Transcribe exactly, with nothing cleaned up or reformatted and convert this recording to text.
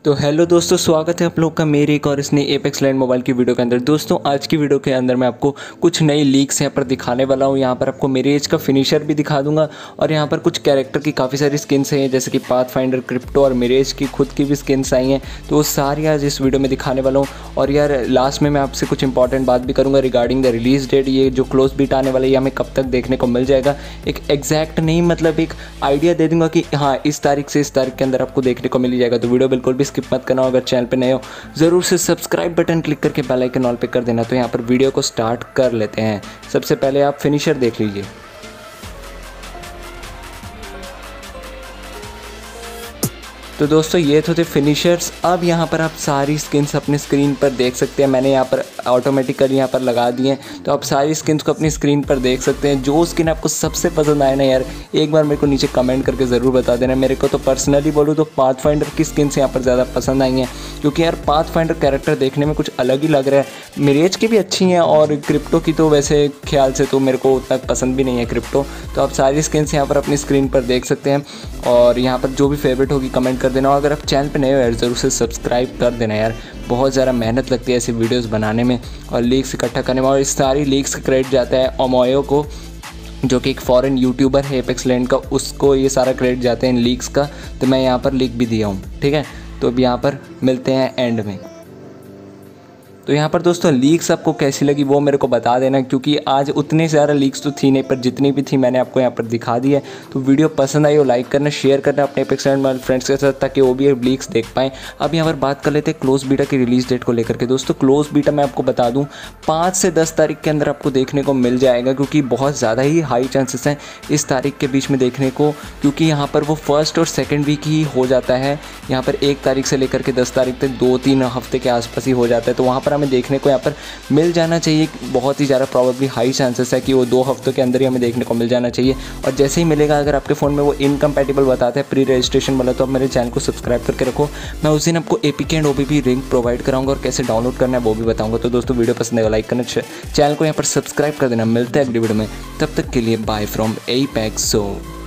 तो हेलो दोस्तों, स्वागत है आप लोग का मेरे एक और इस नई एपेक्स लैंड मोबाइल की वीडियो के अंदर। दोस्तों आज की वीडियो के अंदर मैं आपको कुछ नई लीक्स यहाँ पर दिखाने वाला हूँ। यहाँ पर आपको मेरे एज का फिनिशर भी दिखा दूंगा और यहाँ पर कुछ कैरेक्टर की काफ़ी सारी स्किन्स हैं, जैसे कि पाथफाइंडर, क्रिप्टो और मेरे एज की खुद की भी स्किन्स आई हैं। तो वो सारी आज इस वीडियो में दिखाने वाला हूँ। और यार लास्ट में मैं आपसे कुछ इंपॉर्टेंट बात भी करूँगा रिगार्डिंग द रिलीज डेट। ये जो क्लोज बीट आने वाला है ये हमें कब तक देखने को मिल जाएगा, एक एग्जैक्ट नहीं मतलब एक आइडिया दे दूंगा कि हाँ इस तारीख से इस तारीख के अंदर आपको देखने को मिल जाएगा। तो वीडियो बिल्कुल भी स्किप मत करना। अगर चैनल पे नए हो ज़रूर से सब्सक्राइब बटन क्लिक करके बेल आइकन ऑल पे कर देना। तो यहाँ पर वीडियो को स्टार्ट कर लेते हैं। सबसे पहले आप फिनिशर देख लीजिए। तो दोस्तों ये तो थे फिनिशर्स। अब यहाँ पर आप सारी स्किन्स अपनी स्क्रीन पर देख सकते हैं। मैंने यहाँ पर ऑटोमेटिकली यहाँ पर लगा दिए हैं, तो आप सारी स्किन्स को अपनी स्क्रीन पर देख सकते हैं। जो स्किन आपको सबसे पसंद आए ना यार, एक बार मेरे को नीचे कमेंट करके ज़रूर बता देना। मेरे को तो पर्सनली बोलूँ तो पाथफाइंडर की स्किन्स यहाँ पर ज़्यादा पसंद आई हैं, क्योंकि यार पाथफाइंडर कैरेक्टर देखने में कुछ अलग ही लग रहा है। मिरेज की भी अच्छी हैं और क्रिप्टो की तो वैसे ख्याल से तो मेरे को उतना पसंद भी नहीं है क्रिप्टो। तो आप सारी स्किन्स यहाँ पर अपनी स्क्रीन पर देख सकते हैं और यहाँ पर जो भी फेवरेट होगी कमेंट कर देना। और अगर आप चैनल पे नए हो यार ज़रूर से सब्सक्राइब कर देना यार। बहुत ज़्यादा मेहनत लगती है ऐसी वीडियोस बनाने में और लीक्स इकट्ठा करने में। और इस सारी लीक्स का क्रेडिट जाता है ओमोयो को, जो कि एक फॉरेन यूट्यूबर है एपेक्स लैंड का, उसको ये सारा क्रेडिट जाते हैं इन लीक्स का। तो मैं यहाँ पर लीक भी दिया हूँ, ठीक है। तो अब यहाँ पर मिलते हैं एंड में। तो यहाँ पर दोस्तों लीक्स आपको कैसी लगी वो मेरे को बता देना, क्योंकि आज उतने ज़्यादा लीक्स तो थी नहीं, पर जितनी भी थी मैंने आपको यहाँ पर दिखा दी है। तो वीडियो पसंद आई हो लाइक करना, शेयर करना अपने एपेक्स लैंड वाले फ्रेंड्स के साथ, ताकि वो भी लीक्स देख पाएँ। अब यहाँ पर बात कर लेते हैं क्लोज बीटा की रिलीज डेट को लेकर के। दोस्तों क्लोज बीटा मैं आपको बता दूँ पाँच से दस तारीख के अंदर आपको देखने को मिल जाएगा, क्योंकि बहुत ज़्यादा ही हाई चांसेस हैं इस तारीख के बीच में देखने को, क्योंकि यहाँ पर वो फर्स्ट और सेकेंड वीक ही हो जाता है। यहाँ पर एक तारीख से लेकर के दस तारीख तक दो तीन हफ्ते के आसपास ही हो जाता है। तो वहाँ पर हमें देखने को यहाँ पर मिल जाना चाहिए। बहुत ही ज़्यादा प्रॉबेबली हाई चांसेस है कि वो दो हफ्तों के अंदर ही हमें देखने को मिल जाना चाहिए। और जैसे ही मिलेगा, अगर आपके फ़ोन में वो इनकम्पैटिबल बताता है प्री रजिस्ट्रेशन वाला, तो आप मेरे चैनल को सब्सक्राइब करके रखो। मैं उस दिन आपको APK and OBP link provide कराऊंगा और कैसे डाउनलोड करना है वो भी बताऊंगा। तो दोस्तों वीडियो पसंद है लाइक करना, चैनल को यहाँ पर सब्सक्राइब कर देना। मिलते हैं अगली वीडियो में, तब तक के लिए बाय फ्रॉम एपेक्स।